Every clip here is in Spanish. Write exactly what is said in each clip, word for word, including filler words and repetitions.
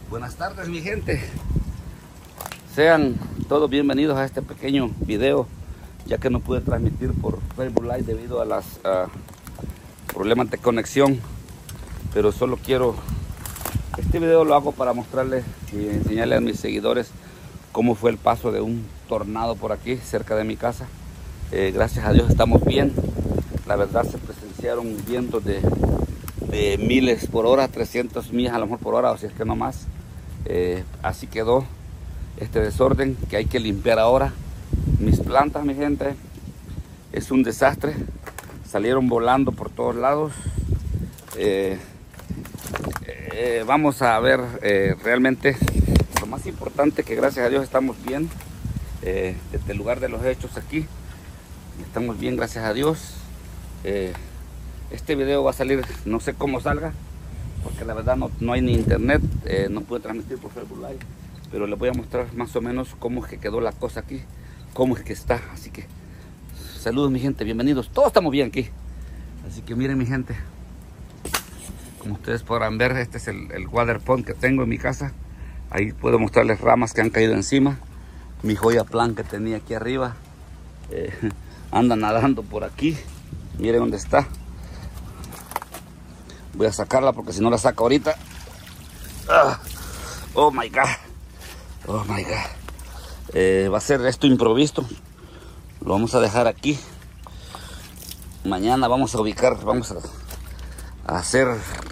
Buenas tardes, mi gente. Sean todos bienvenidos a este pequeño video, ya que no pude transmitir por Facebook Live debido a los uh, problemas de conexión. Pero solo quiero, este video lo hago para mostrarles y enseñarles a mis seguidores cómo fue el paso de un tornado por aquí cerca de mi casa. Eh, gracias a Dios estamos bien. La verdad, se presenciaron vientos de, de miles por hora, trescientas millas a lo mejor por hora, o si es que no más. Eh, así quedó este desorden que hay que limpiar ahora. Mis plantas, mi gente, es un desastre. Salieron volando por todos lados. Eh, eh, vamos a ver eh, realmente lo más importante, que gracias a Dios estamos bien. Eh, desde el lugar de los hechos aquí estamos bien, gracias a Dios. Eh, este video va a salir, no sé cómo salga, porque la verdad no, no hay ni internet, eh, no pude transmitir por Facebook Live, pero les voy a mostrar más o menos cómo es que quedó la cosa aquí, cómo es que está. Así que saludos, mi gente, bienvenidos, todos estamos bien aquí. Así que miren, mi gente, como ustedes podrán ver, este es el, el water pond que tengo en mi casa. Ahí puedo mostrarles ramas que han caído encima. Mi joya plan que tenía aquí arriba eh, anda nadando por aquí. Miren dónde está. Voy a sacarla porque si no la saco ahorita. Ah, oh my god. Oh my god. Eh, va a ser esto improvisto. Lo vamos a dejar aquí. Mañana vamos a ubicar, vamos a, a hacer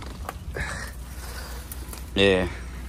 eh,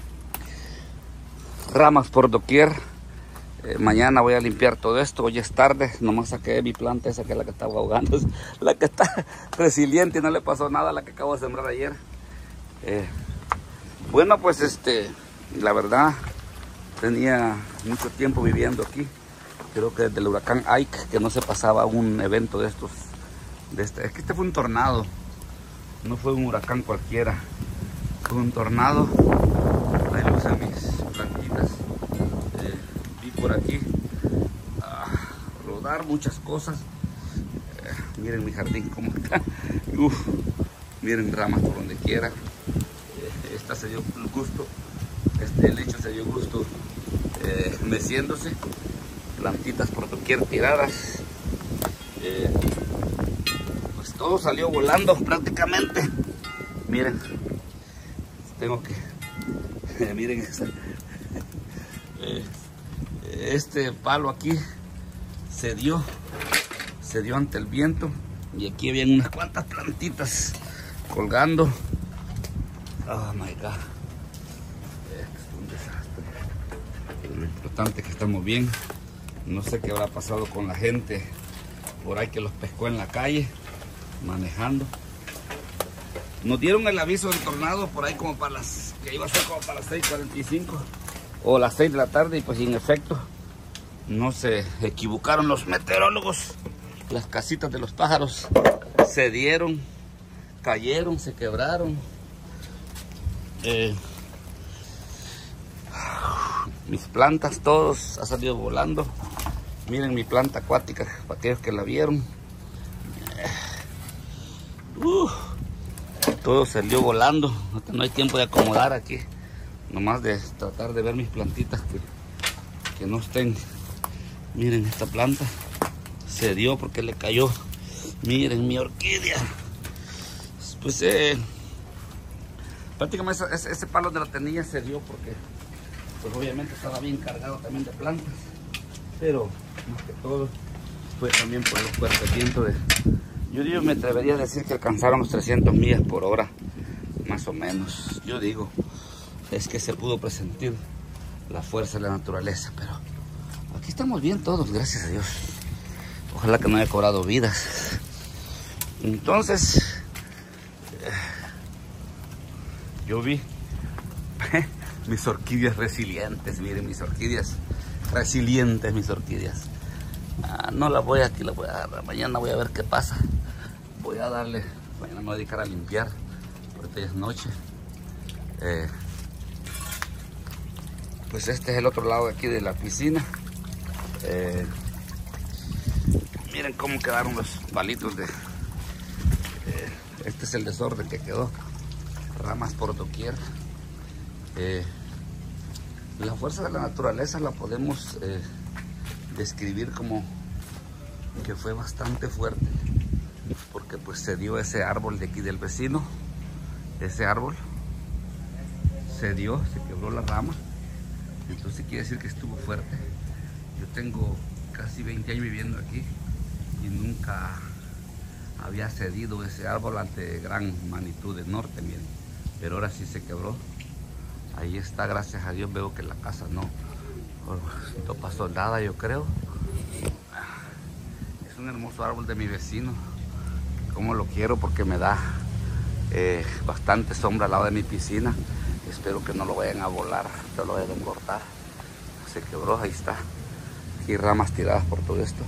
ramas por doquier. Eh, mañana voy a limpiar todo esto. Hoy es tarde, nomás saqué mi planta esa, que es la que estaba ahogando, es la que está resiliente y no le pasó nada a la que acabo de sembrar ayer. Eh, bueno, pues este, la verdad, tenía mucho tiempo viviendo aquí. Creo que desde el huracán Ike que no se pasaba un evento de estos. De este. Es que este fue un tornado, no fue un huracán cualquiera, fue un tornado. Ahí lo usan mis plantitas. Eh, vi por aquí ah, rodar muchas cosas. Eh, miren mi jardín cómo está. Uf, miren ramas por donde quiera. Eh, esta se dio gusto, este lecho se dio gusto eh, meciéndose. Plantitas por doquier tiradas. Eh, pues todo salió volando prácticamente. Miren, tengo que eh, miren esa, eh, este palo aquí se dio se dio ante el viento, y aquí habían unas cuantas plantitas colgando. Oh my god, esto es un desastre. Pero lo importante es que estamos bien. No sé qué habrá pasado con la gente por ahí que los pescó en la calle manejando. Nos dieron el aviso del tornado por ahí como para las, que iba a ser como para las seis cuarenta y cinco o las seis de la tarde, y pues en efecto no se equivocaron los meteorólogos. Las casitas de los pájaros se dieron, cayeron, se quebraron. Eh, mis plantas, todos ha salido volando. Miren mi planta acuática, para aquellos que la vieron. Uh, todo salió volando. No hay tiempo de acomodar aquí, nomás de tratar de ver mis plantitas que, que no estén. Miren, esta planta se dio porque le cayó. Miren mi orquídea. Pues eh, prácticamente ese, ese palo de la tenilla se dio porque pues obviamente estaba bien cargado también de plantas, pero más que todo fue también por el fuerte viento de, yo digo, me atrevería a decir que alcanzaron los trescientas millas por hora, más o menos. Yo digo, es que se pudo presentir la fuerza de la naturaleza, pero aquí estamos bien todos, gracias a Dios. Ojalá que no haya cobrado vidas. Entonces, eh, yo vi mis orquídeas resilientes, miren mis orquídeas resilientes, mis orquídeas. Ah, no las voy aquí, las voy a agarrar. Mañana voy a ver qué pasa. Voy a darle, mañana me voy a dedicar a limpiar, porque ya es noche. Eh, pues este es el otro lado de aquí de la piscina. Eh, miren cómo quedaron los palitos de... Eh, este es el desorden que quedó. Ramas por doquier. Eh, La fuerza de la naturaleza la podemos eh, describir como que fue bastante fuerte, porque pues se dio ese árbol de aquí del vecino, ese árbol se dio, se quebró la rama, entonces quiere decir que estuvo fuerte. Yo tengo casi veinte años viviendo aquí y nunca había cedido ese árbol ante gran magnitud de norte, miren, pero ahora sí se quebró. Ahí está, gracias a Dios veo que la casa no, no pasó nada, yo creo. Es un hermoso árbol de mi vecino, como lo quiero porque me da eh, bastante sombra al lado de mi piscina. Espero que no lo vayan a volar, que lo vayan a cortar. Se quebró, ahí está. Aquí ramas tiradas por todo esto.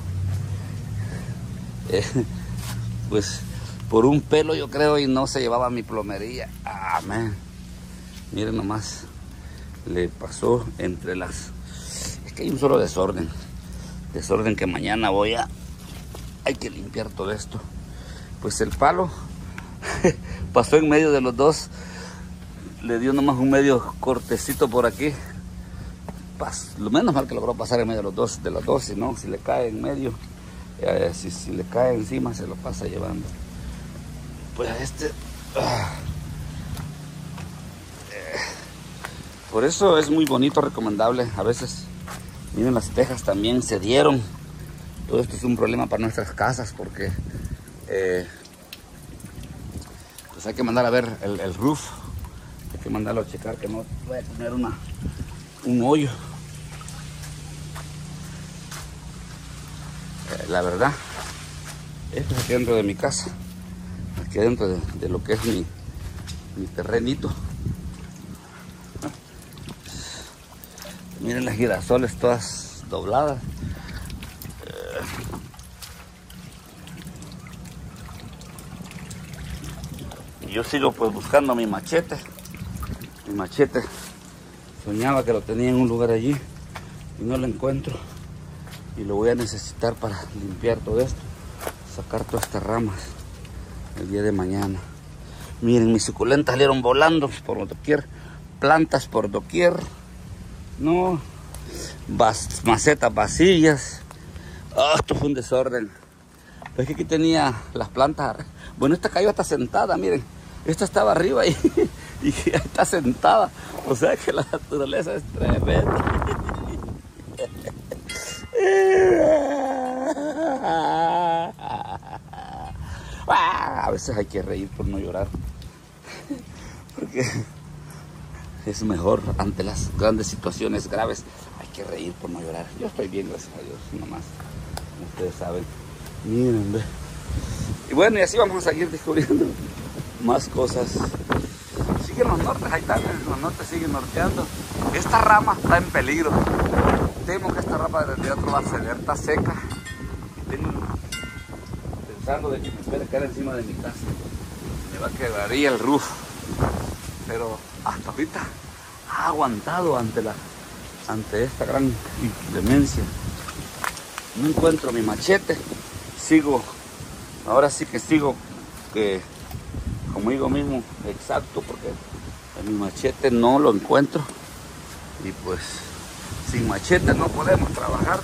Eh, pues por un pelo yo creo y no se llevaba mi plomería. Amén. Miren nomás, le pasó entre las... Es que hay un solo desorden. Desorden que mañana voy a... Hay que limpiar todo esto. Pues el palo pasó en medio de los dos. Le dio nomás un medio cortecito por aquí. Pas, lo menos mal que logró pasar en medio de los dos, de los dos, si no, si le cae en medio, eh, si, si le cae encima se lo pasa llevando. Pues este... Ah, eh, por eso es muy bonito, recomendable. A veces, miren, las tejas también se dieron. Todo esto es un problema para nuestras casas porque eh, pues hay que mandar a ver el, el roof. Hay que mandarlo a checar que no vaya a tener una, un hoyo. Eh, la verdad, esto es aquí dentro de mi casa, aquí dentro de, de lo que es mi, mi terrenito. Miren las girasoles todas dobladas. Eh, y yo sigo pues buscando mi machete. Mi machete, soñaba que lo tenía en un lugar allí y no lo encuentro. Y lo voy a necesitar para limpiar todo esto, sacar todas estas ramas el día de mañana. Miren, mis suculentas salieron volando por doquier, plantas por doquier. No, Bas, macetas vacías. Oh, esto fue un desorden. Pues que aquí tenía las plantas. Bueno, esta cayó hasta sentada, miren. Esta estaba arriba y, y está sentada. O sea que la naturaleza es tremenda. A veces hay que reír por no llorar. Porque es mejor ante las grandes situaciones graves. Hay que reír por no llorar. Yo estoy bien, gracias a Dios, nomás. Como ustedes saben. Miren, ve. Y bueno, y así vamos a seguir descubriendo más cosas. Siguen los nortes, ahí están, los nortes siguen norteando. Esta rama está en peligro. Temo que esta rama de realidad no va a ceder, está seca. Tengo pensando de que me puede caer encima de mi casa. Me va a quebraría el roof. Pero hasta ahorita ha aguantado ante la ante esta gran inclemencia. No encuentro mi machete. Sigo, ahora sí que sigo que conmigo mismo exacto, porque en mi machete no lo encuentro. Y pues sin machete no podemos trabajar.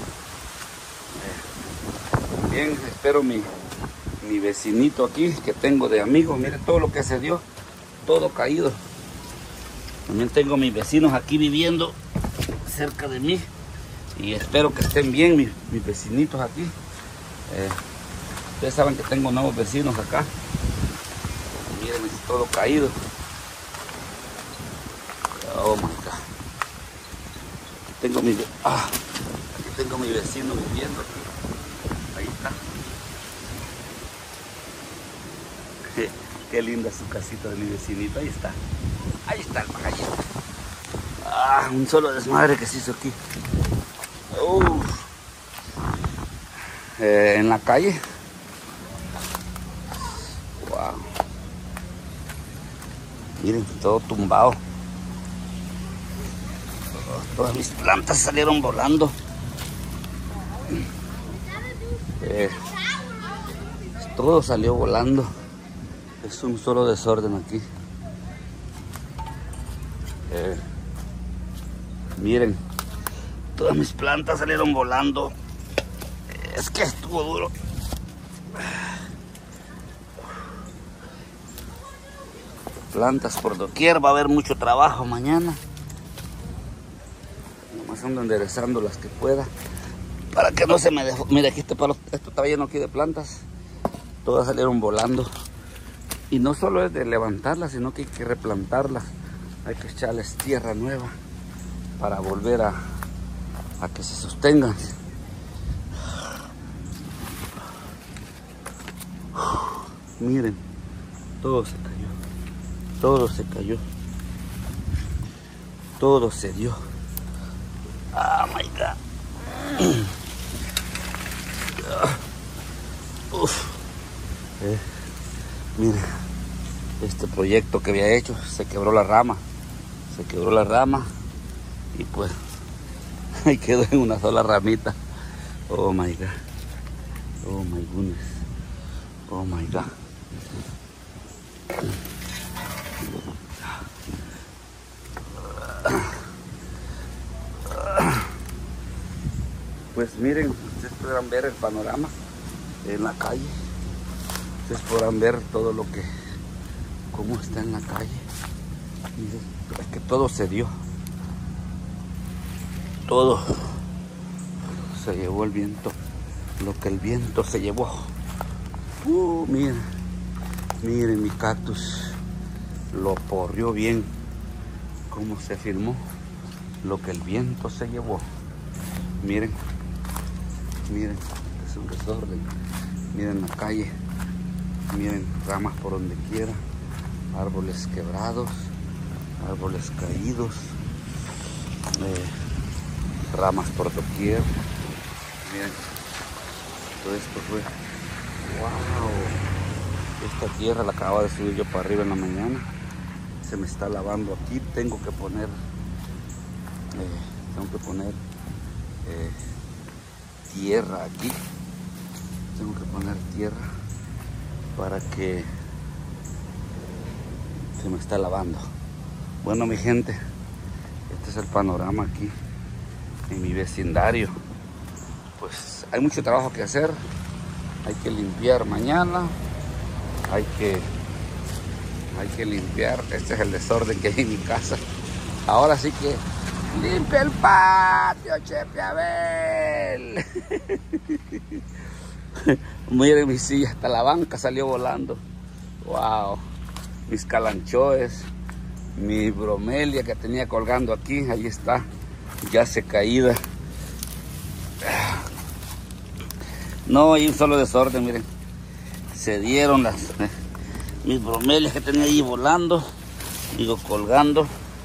Eh, también espero mi, mi vecinito aquí que tengo de amigo. Miren todo lo que se dio, todo caído. También tengo mis vecinos aquí viviendo cerca de mí y espero que estén bien mis, mis vecinitos aquí. Eh, ustedes saben que tengo nuevos vecinos acá. Y miren, es todo caído. Oh my God. Tengo mi, ah, aquí tengo mi vecino viviendo aquí. Ahí está. Qué, qué linda su casita de mi vecinito. Ahí está. Ahí está el pagallito. Ah, un solo desmadre que se hizo aquí. Uh. Eh, en la calle. Wow. Miren, todo tumbado. Todas mis plantas salieron volando. Eh, todo salió volando. Es un solo desorden aquí. Eh, Miren, todas mis plantas salieron volando. Es que estuvo duro. Plantas por doquier, va a haber mucho trabajo mañana. Nomás ando enderezando las que pueda para que no se me deje. Mira, aquí este palo, esto está lleno aquí de plantas. Todas salieron volando. Y no solo es de levantarlas, sino que hay que replantarlas. Hay que echarles tierra nueva para volver a, a que se sostengan. Miren, todo se cayó. Todo se cayó. Todo se dio. Oh my God. Uf. Eh, miren, este proyecto que había hecho se quebró la rama. Se quebró la rama y pues ahí quedó en una sola ramita. Oh my God. Oh my goodness. Oh my God. Pues miren, ustedes podrán ver el panorama en la calle. Ustedes podrán ver todo lo que, cómo está en la calle. Miren, es que todo se dio. Todo se llevó el viento. Lo que el viento se llevó. Uh, miren, miren mi cactus. Lo porrió bien. Cómo se firmó. Lo que el viento se llevó. Miren. Miren, es un desorden. Miren la calle. Miren ramas por donde quiera. Árboles quebrados. Árboles caídos. Eh, ramas por doquier. Miren. Todo esto fue. ¡Wow! Esta tierra la acababa de subir yo para arriba en la mañana. Se me está lavando aquí. Tengo que poner. Eh, tengo que poner. Eh, tierra aquí. Tengo que poner tierra para que se me está lavando. Bueno, mi gente, este es el panorama aquí en mi vecindario. Pues hay mucho trabajo que hacer. Hay que limpiar mañana. Hay que hay que limpiar. Este es el desorden que hay en mi casa. Ahora sí que limpia el patio, Chepe Abel. Miren mi silla, hasta la banca salió volando. Wow. Mis calanchoes, mi bromelia que tenía colgando aquí, ahí está, ya se caída. No hay un solo desorden, miren. Se dieron las eh, mis bromelias que tenía ahí volando, digo colgando.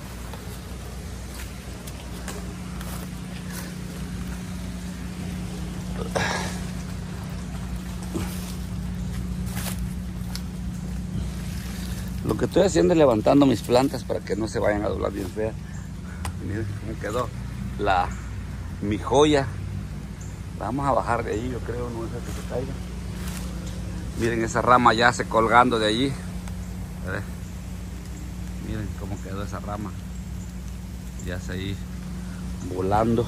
Lo que estoy haciendo es levantando mis plantas para que no se vayan a doblar bien fea. Miren cómo quedó la, mi joya. La vamos a bajar de ahí, yo creo, no dejar que se caiga. Miren esa rama ya se colgando de allí. Miren cómo quedó esa rama. Ya se ahí volando.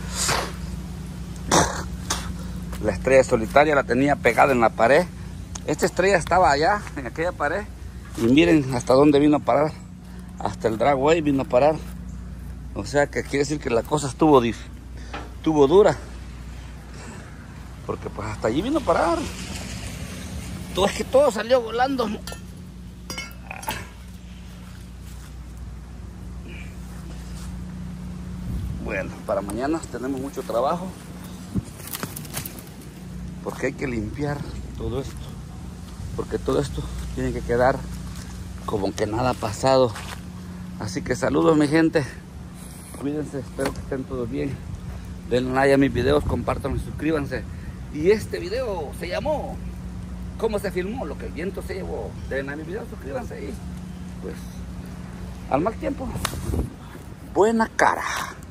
La estrella solitaria la tenía pegada en la pared. Esta estrella estaba allá, en aquella pared. Y miren hasta dónde vino a parar. Hasta el dragway vino a parar. O sea que quiere decir que la cosa estuvo, estuvo dura. Porque pues hasta allí vino a parar. Todo es que todo salió volando. Bueno, para mañana tenemos mucho trabajo. Porque hay que limpiar todo esto. Porque todo esto tiene que quedar como que nada ha pasado. Así que saludos, mi gente. Cuídense, espero que estén todos bien. Denle like a mis videos, compártanlo y suscríbanse. Y este video se llamó ¿Cómo se filmó? Lo que el viento se llevó. Denle like a mis videos, suscríbanse y pues al mal tiempo, buena cara.